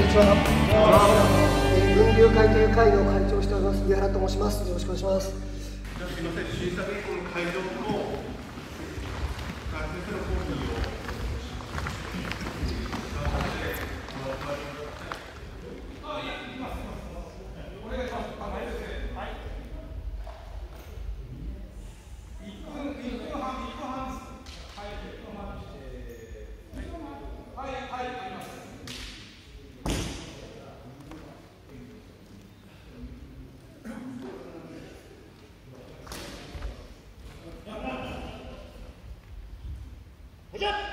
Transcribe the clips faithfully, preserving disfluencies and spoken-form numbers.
ちは。えー、分流会という会を会長をしております上原と申します。よろしくお願いします。 すみません、審査原稿の会場と先生の講義をじゃ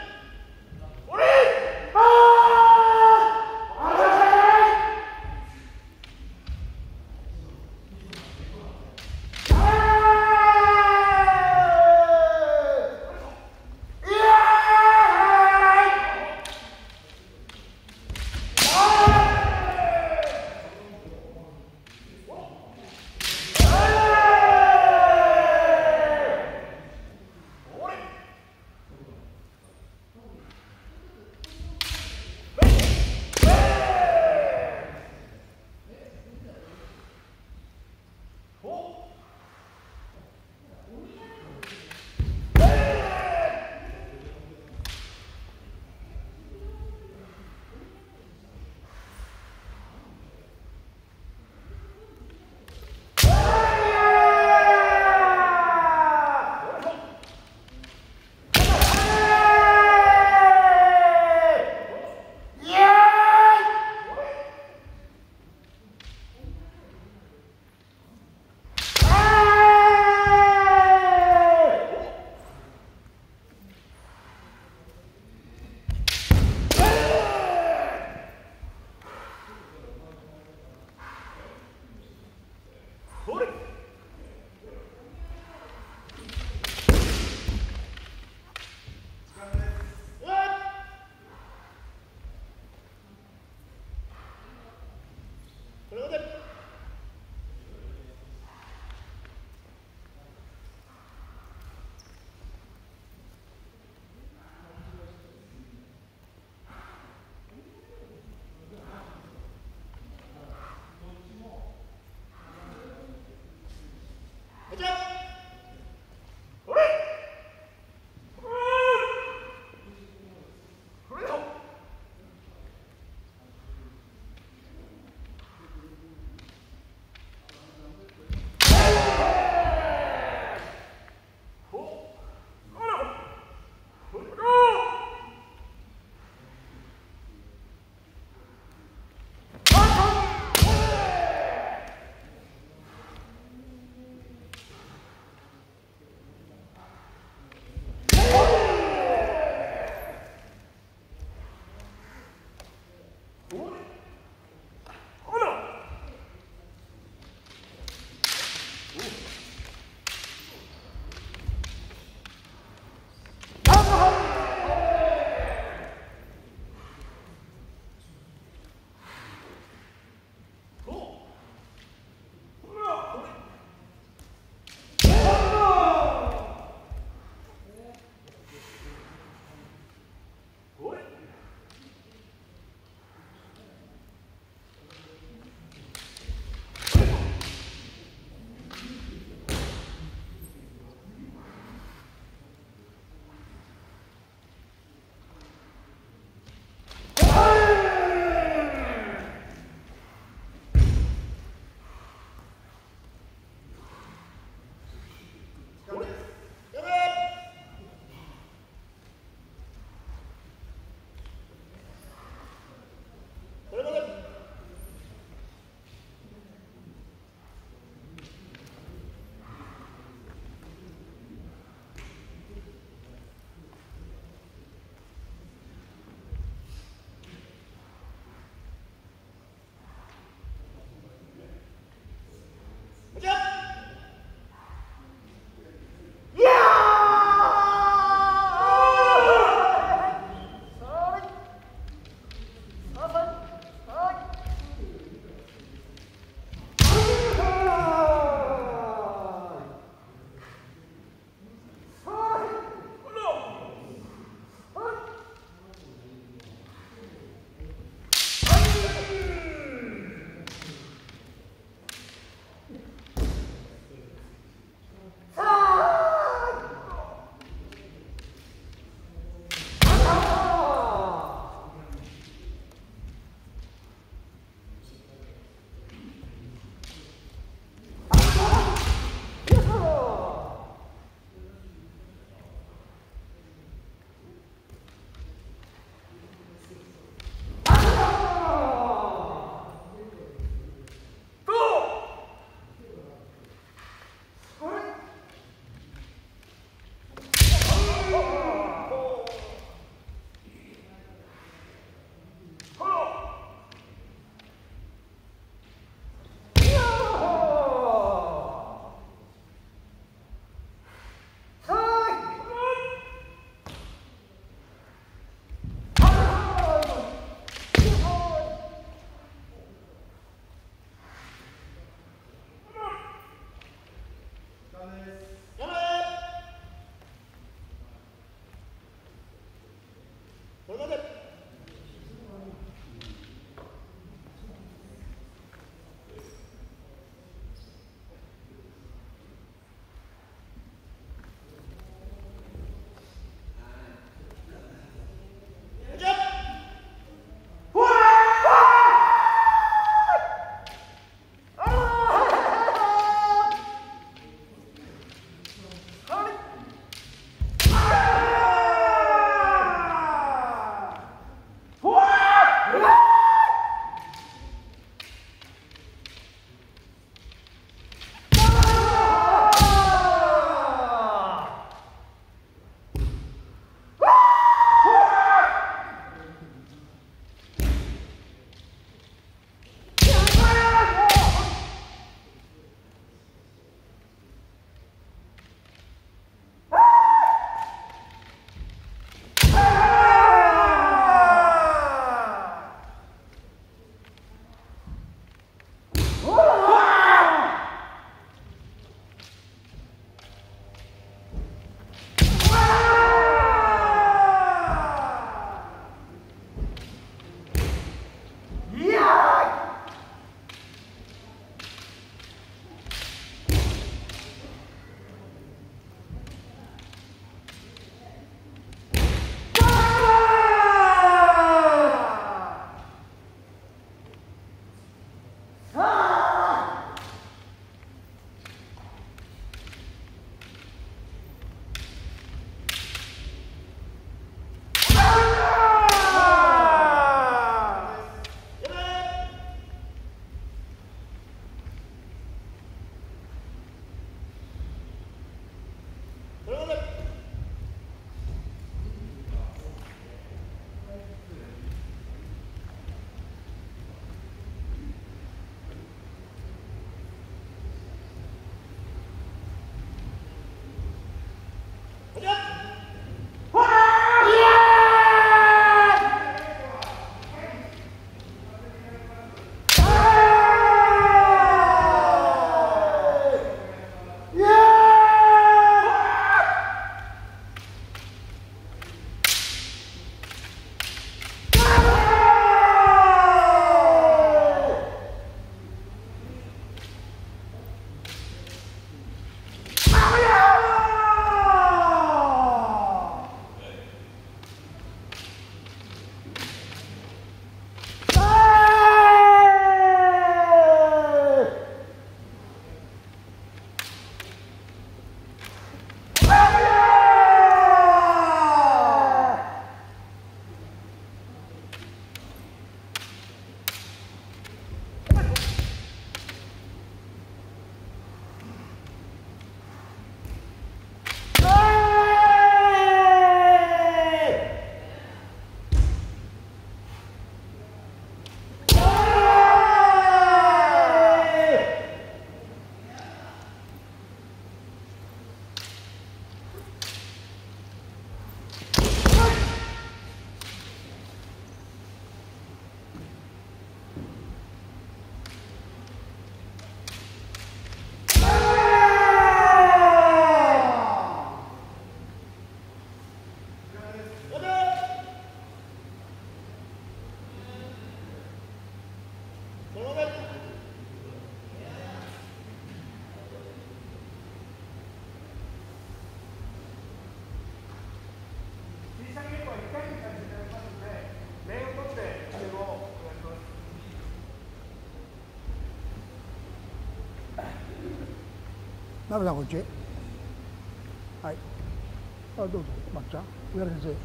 なべさんこっち。はい。あ、どうぞ、まっちゃん、上原先生。はい。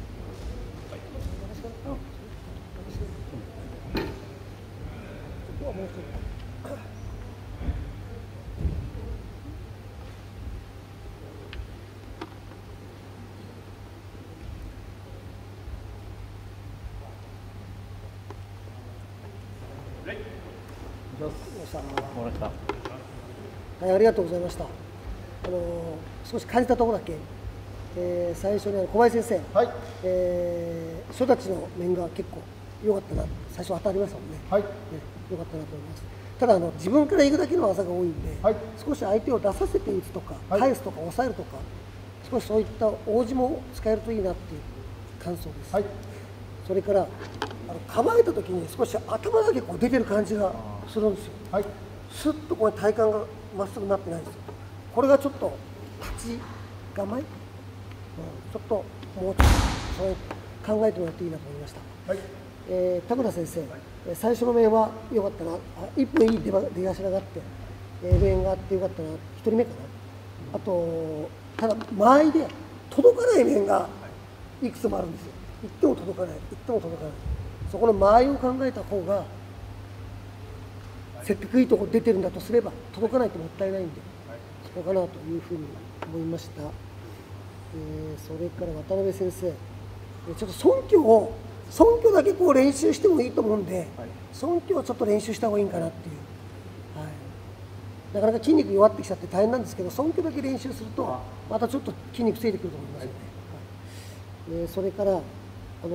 ここはもう一つ。はい、ありがとうございました。あのー、少し感じたところだけ、えー、最初にあの小林先生、はい、えー、書たちの面が結構良かったな、最初当たりましたもんね。はい、ね、良かったなと思います。ただあの自分から行くだけの技が多いんで、はい、少し相手を出させて打つとか、はい、返すとか抑えるとか、少しそういった応じも使えるといいなっていう感想です。はい、それからあの構えた時に少し頭だけこう出てる感じがするんですよ。はい、スッとこう体幹がまっすぐなってないんですよ。これがちょっと立ち構え、うん、ちょっともうちょっとそれ考えてもらっていいなと思いました。はい、えー、田村先生、はい、最初の面は良かったな、いっぷんいい出出頭があって、えー、面があって良かったな、ひとりめかな、あとただ間合いで届かない面がいくつもあるんですよ。いっても届かない、いっても届かない、そこの間合いを考えた方が、せっかくいいところ出てるんだとすれば届かないともったいないんで、そこかなというふうに思いました。えー、それから渡辺先生、ちょっと尊虚を尊虚だけこう練習してもいいと思うんで、尊虚をちょっと練習した方がいいんかなっていう、はい、なかなか筋肉弱ってきちゃって大変なんですけど、尊虚だけ練習するとまたちょっと筋肉ついてくると思いますよね。はい、えー、それから、あの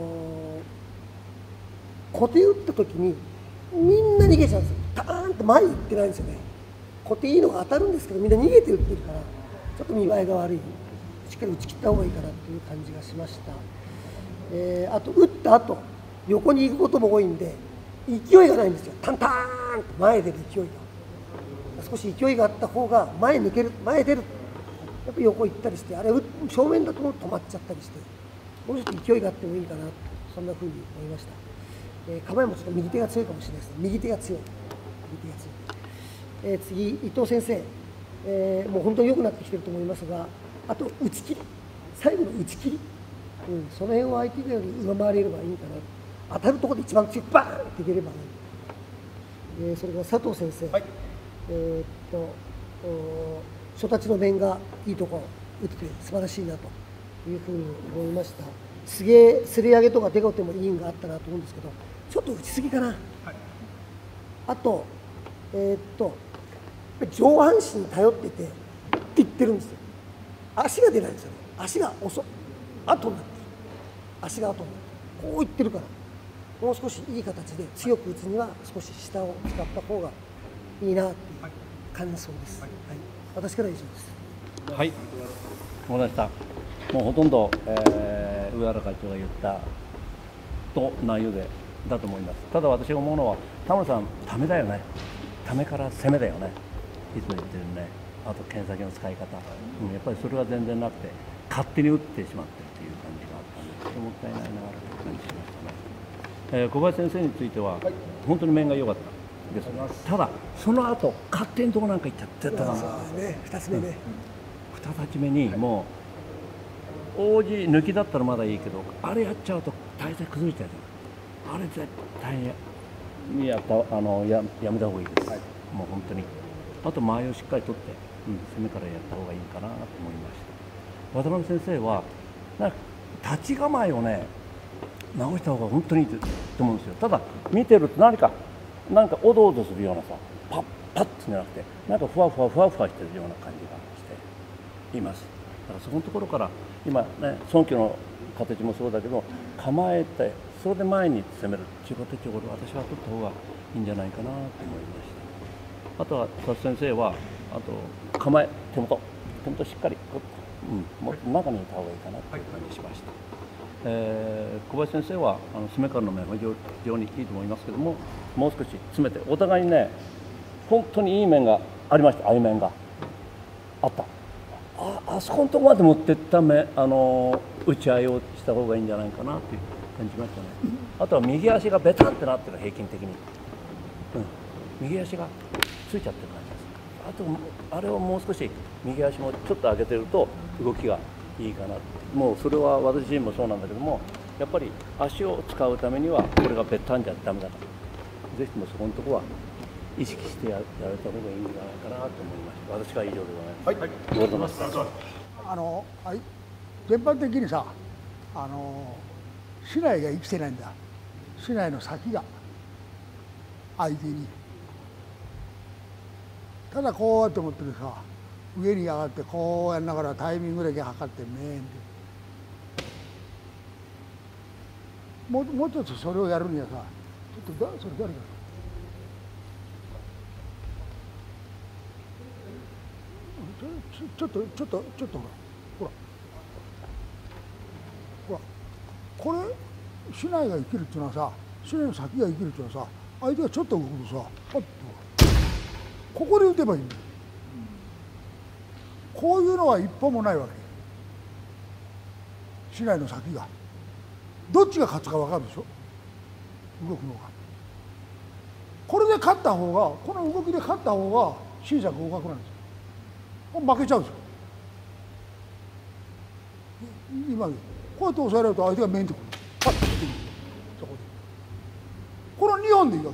ー、小手打った時にみんな逃げちゃうんですよ。パーンと前に行ってないんですよね。小手いいのが当たるんですけど、みんな逃げて打ってるから、ちょっと見栄えが悪い、しっかり打ち切った方がいいかなという感じがしました。えー、あと打った後横に行くことも多いんで、勢いがないんですよ。タンターンと前へ出る勢いが、少し勢いがあった方が前抜ける、前出る、やっぱり横行ったりして、あれ正面だと止まっちゃったりして、もうちょっと勢いがあってもいいかなと、そんなふうに思いました。えー、構えもちょっと右手が強いかもしれないですね。右手が強い。右手が強い。えー、次、伊藤先生、えー、もう本当に良くなってきてると思いますが、あと打ち切り、最後の打ち切り、うん、その辺を相手より上回れればいいかな。当たるところで一番強くバーンっていければいい。えー、それから佐藤先生、はい、えー、っと書たちの面がいいところ打って素晴らしいなというふうに思いました。すげえすり上げとかデコテもいいんがあったなと思うんですけど、ちょっと打ちすぎかな。はい、あと、えー、っと上半身に頼っててっていってるんですよ。足が出ないんですよね。足が遅い、後になってる、足が後になってる、こういってるから、もう少しいい形で強く打つには少し下を使った方がいいなっていう感想です。はい、はい、私からは以上です。 はい、わかりました。もうほとんど、えー、上原会長が言ったと内容でだと思います。ただ私が思うのは、田村さん、ためだよね。ためから攻めだよね。いつも言ってるね。あと剣先の使い方、うん、やっぱりそれは全然なくて、勝手に打ってしまってるという感じがあったんで、もったいないなという感じしましたね。えー、小林先生については、はい、本当に面が良かったです。ただその後勝手にどうなんかいっちゃってたんですね。ふたつめね。 ふたつめにもう王子抜きだったらまだいいけど、あれやっちゃうと体勢崩れちゃうじゃん。あれ絶対やったあの や, やめた方がいいです。はい、もう本当に。あと間合いをしっかり取って、うん、攻めからやった方がいいかなと思いました。渡辺先生はなんか立ち構えをね直した方が本当にいいと思うんですよ。ただ見てると何かなんかおどおどするようなさ、パッパッじゃなくて、なんかふわふわふわふわしてるような感じがしています。だからそこのところから今ね、尊虚の形もそうだけど、構えてそれで前に攻めるっていう形を私は取った方がいいんじゃないかなと思いました。あとは佐々先生はあと構え、手元手元しっかり、うん、もっと中にいた方がいいかなという感じしました。えー、小林先生はあの攻めからの面は非常にいいと思いますけども、もう少し詰めてお互いにね、本当にいい面がありました。ああいう面があった。あ, あそこのところまで持っていった目、あの打ち合いをした方がいいんじゃないかなという感じましたね。あとは右足がベタンってなってる、平均的に、うん、右足がついちゃってる感じです。 あとあれをもう少し右足もちょっと上げてると動きがいいかなって。もうそれは私自身もそうなんだけども、やっぱり足を使うためにはこれがぺったんじゃダメだから、ぜひともそこのところは意識してやられた方がいいんじゃないかなと思いました。私は以上でございます。はい、ありがとうございます。 あの、はい、全般的にさ、あの市内が生きてないんだ。市内の先が相手に。ただこうやって思ってるさ、上に上がってこうやりながらタイミングだけ測ってめーんって。もうもうちょっとそれをやるにはさ、ちょっとだそれ誰か。ちょっとちょっとちょっとほらほらほらこれ市内が生きるっていうのはさ、市内の先が生きるっていうのはさ、相手がちょっと動くとさ、パッとここで打てばいいんだよ。こういうのは一歩もないわけ。市内の先がどっちが勝つか分かるでしょ、動くのが。これで勝った方が、この動きで勝った方が小さく動かくなるんですよ。負けちゃうんですよ。今こうやって押さえられると相手が面とくる、パッと出てくる、そこでこのにほんでいいわ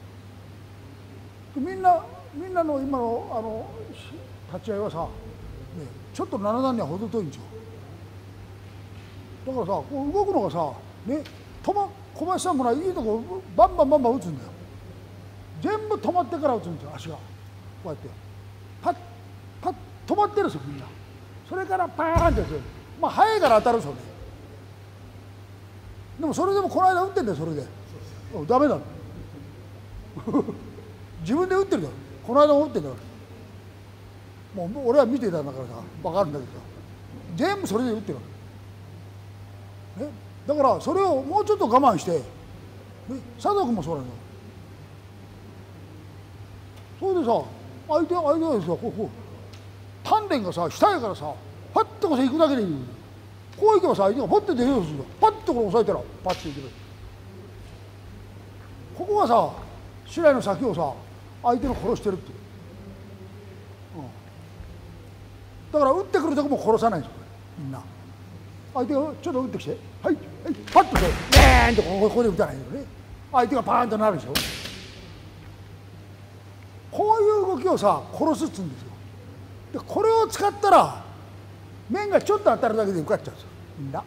け。みんなみんなの今のあの立ち合いはさ、ね、ちょっとなな段には程遠いんですよ。だからさ、こう動くのがさ、ね、止ま小林さんもないいとこバンバンバンバン打つんだよ。全部止まってから打つんですよ、足がこうやってパッパッ止まってるんですよ、みんな。それからパーンってやつ、まあ速いから当たるんですよね。でもそれでもこの間打ってんだよ、それでダメだ自分で打ってるだろ、この間も打ってんだから。もう俺は見てたんだからさ分かるんだけどさ、全部それで打ってるわけ、ね、だからそれをもうちょっと我慢して、ね、佐藤君もそうなんだよ。それでさ、相手相手がさ、こうこう丹田がさ下やからさ、パッとこそ行くだけでいい。こう行けばさ、相手がパッと出ようとするよ。パッとこれ押さえたらパッと行けばいい。ここがさ、市内の先をさ、相手の殺してるっていう、うん、だから打ってくるとこも殺さないんですよ、みんな。相手がちょっと打ってきて、はい、はい、パッとしてバーンとここで打たないよね。相手がパーンとなるでしょ。こういう動きをさ、殺すっつうんですよ。でこれを使ったら面がちょっと当たるだけで受かっちゃうんですよ、みんな、うん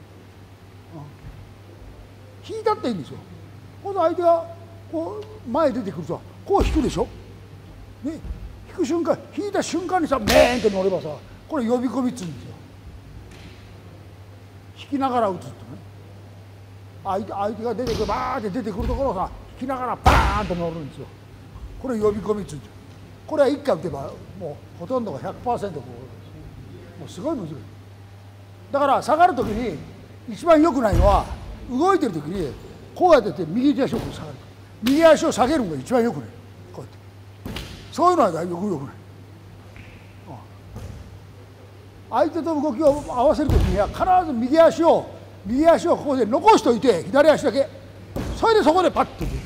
、引いたっていいんですよ。今度相手がこう前出てくるとこう引くでしょ、ね、引く瞬間、引いた瞬間にさメーンって乗ればさ、これ呼び込みっつうんですよ。引きながら打つってね、相手相手が出てくる、バーって出てくるところをさ、引きながらバーンと乗るんですよ。これ呼び込みっつうんですよ。これはいっかい打てばもうほとんどが ひゃくパーセント こう、もうすごい難しい。だから下がるときに一番良くないのは、動いてるときにこうやってやって右手足を下がる、右足を下げるのが一番良くない。こうやってそういうのはよく良くない。相手と動きを合わせるときには必ず右足を右足をここで残しておいて、左足だけ、それでそこでパッと出る。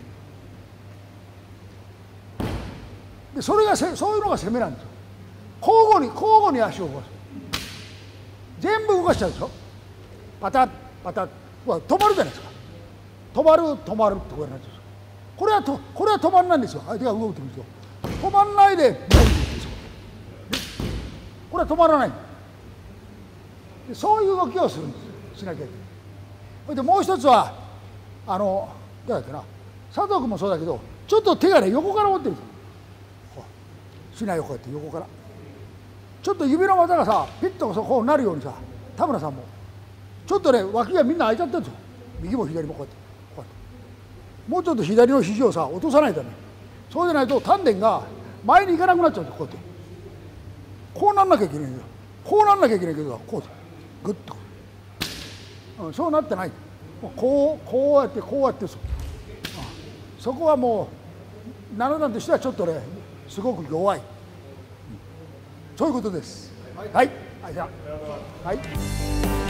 でそれがせそういうのが攻めなんですよ。交互に交互に足を動かす。全部動かしちゃうでしょ。パタッパタッ、止まるじゃないですか。止まる止まるってこれなんですよ。これはとこれは止まらないんですよ。相手が動いてるんですよ。止まらないで動いてるんですよ。これは止まらない。でそういう動きをするんです。しなきゃいけない。それでもう一つはあのどうだっけな、佐藤君もそうだけど、ちょっと手がね横から持ってるんですよ。しないよ、こうやって横から。ちょっと指の股がさピッとこうなるようにさ、田村さんもちょっとね脇がみんな開いちゃってるんですよ。右も左もこうやってこうやってもうちょっと左の肘をさ落とさないとね、そうじゃないと丹田が前に行かなくなっちゃうんですよ。こうやってこうなんなきゃいけないんだよ。こうなんなきゃいけないけど、こうグッと、うん、そうなってない。こうこうやってこうやってそ、うん、そこはもうなな段としてはちょっとねすごく弱い、うん、そういうことです。はい、はい、じゃあ、はい。